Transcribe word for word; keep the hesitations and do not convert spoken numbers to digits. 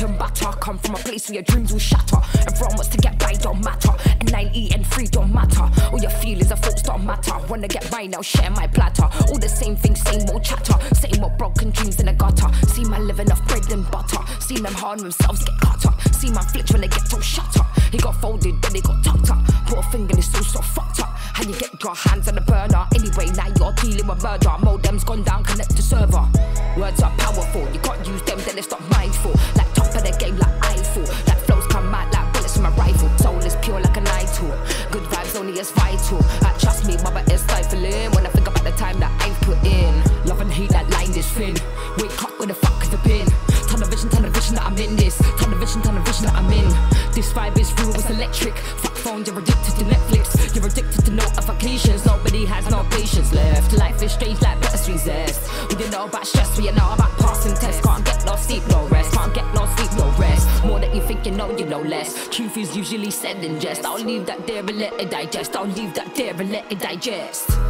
and batter. Come from a place where your dreams will shatter. Everyone wants to get by, don't matter. And nine E and three don't matter. All your feelings and thoughts don't matter. Wanna get by now, share my platter. All the same things, same old chatter. Same old broken dreams in the gutter. See man living off bread and butter. See them harm themselves get cut up. See man flinch when they get told shut up. He got folded, then he got tucked up. Put a finger in his still so fucked up. How you get your hands on the burner? Anyway, now you're dealing with murder. Modems gone down, connect to server. Words are powerful, you can't use them, then it's not mindful. Like top of the game, like Eiffel. Like flows come out like bullets from a rifle. Soul is pure like a night tool. Good vibes only is vital. Like, trust me, mother is stifling. When I think about the time that I've put in. Love and hate, that line is thin. Wake up, where the fuck has it been? Tunnel vision, tunnel vision that I'm in this. Tunnel vision, tunnel vision that I'm in. This vibe is real, it's electric. Fuck phone, you're addicted to Netflix. You're addicted to notifications. Nobody has no patience left. Life is strange like bittersweet zest. We didn't know about stress, we know about passing tests. Can't get no sleep, no rest. Can't get no sleep, no rest. More that you think you know, you know less. Truth is usually said in jest. I'll leave that there and let it digest. I'll leave that there and let it digest.